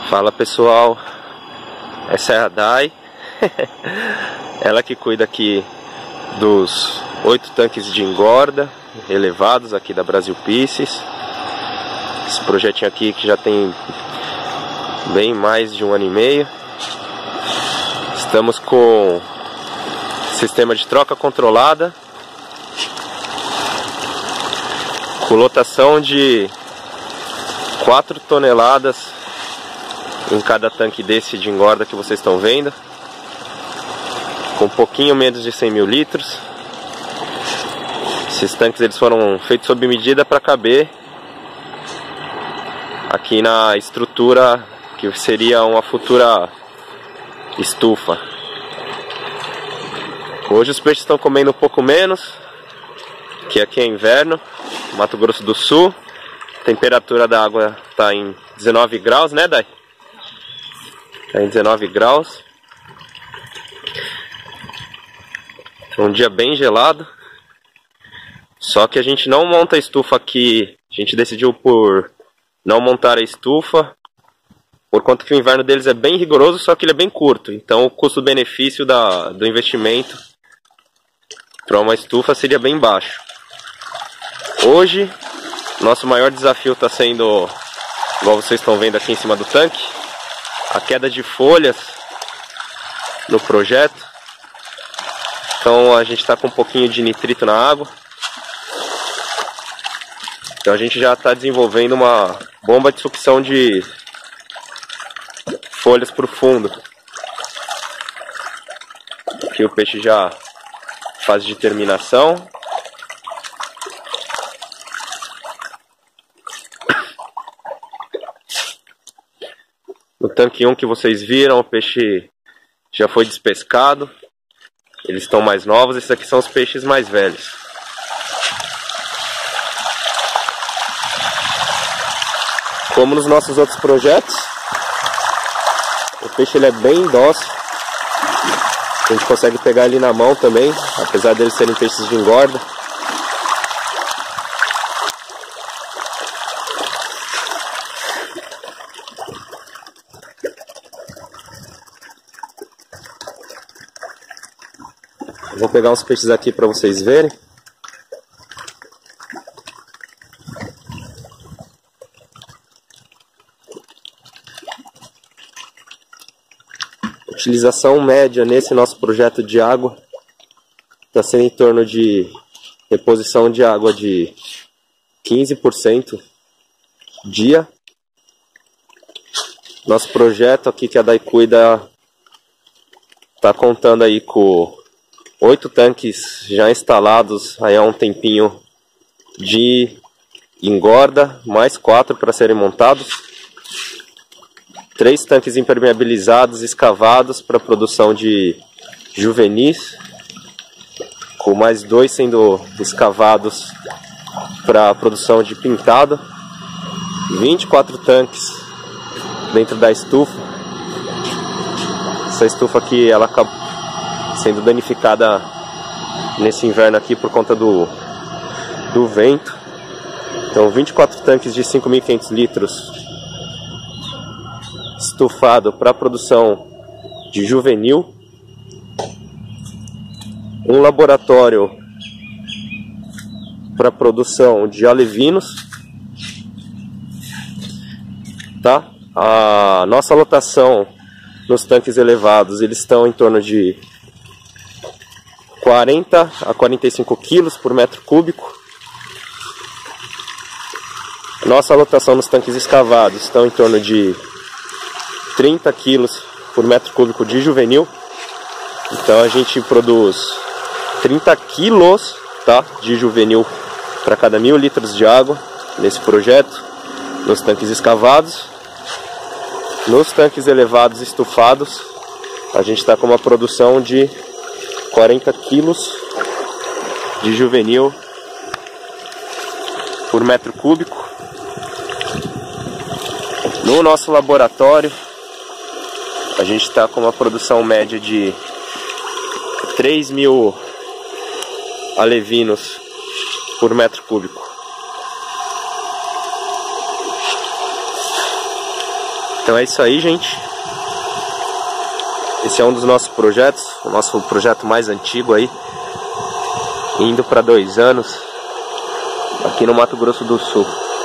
Fala pessoal, essa é a Dai, ela que cuida aqui dos 8 tanques de engorda elevados aqui da Brasil Pieces. Esse projetinho aqui que já tem bem mais de 1 ano e meio. Estamos com sistema de troca controlada, com lotação de 4 toneladas em cada tanque desse de engorda que vocês estão vendo, com um pouquinho menos de 100 mil litros. Esses tanques eles foram feitos sob medida para caber aqui na estrutura que seria uma futura estufa. Hoje os peixes estão comendo um pouco menos, que aqui é inverno, Mato Grosso do Sul. A temperatura da água está em 19 graus, né, Dai? Está em 19 graus. É um dia bem gelado. Só que a gente não monta a estufa aqui. A gente decidiu por não montar a estufa, por conta que o inverno deles é bem rigoroso, só que ele é bem curto. Então o custo-benefício do investimento para uma estufa seria bem baixo. Hoje, nosso maior desafio está sendo, igual vocês estão vendo aqui em cima do tanque, a queda de folhas no projeto. Então a gente está com um pouquinho de nitrito na água. Então a gente já está desenvolvendo uma bomba de sucção de folhas para o fundo. Aqui o peixe já faz de terminação. No tanque 1 que vocês viram, o peixe já foi despescado. Eles estão mais novos, esses aqui são os peixes mais velhos. Como nos nossos outros projetos, o peixe ele é bem dócil. A gente consegue pegar ele na mão também, apesar deles serem peixes de engorda. Vou pegar uns peixes aqui para vocês verem. A utilização média nesse nosso projeto de água está sendo em torno de reposição de água de 15% dia. Nosso projeto aqui que a Dai cuida está contando aí com 8 tanques já instalados aí há um tempinho de engorda, mais 4 para serem montados. 3 tanques impermeabilizados, escavados para produção de juvenis, com mais 2 sendo escavados para produção de pintado. 24 tanques dentro da estufa. Essa estufa aqui ela acabou sendo danificada nesse inverno aqui por conta do vento. Então 24 tanques de 5.500 litros estufado para produção de juvenil. Um laboratório para produção de alevinos. Tá? A nossa lotação nos tanques elevados, eles estão em torno de 40 a 45 quilos por metro cúbico. Nossa lotação nos tanques escavados estão em torno de 30 quilos por metro cúbico de juvenil. Então a gente produz 30 quilos, tá, de juvenil para cada 1.000 litros de água nesse projeto, nos tanques escavados. Nos tanques elevados estufados, a gente está com uma produção de 40 quilos de juvenil por metro cúbico. No nosso laboratório, a gente está com uma produção média de 3.000 alevinos por metro cúbico. Então é isso aí, gente. Esse é um dos nossos projetos, o nosso projeto mais antigo aí, indo para 2 anos, aqui no Mato Grosso do Sul.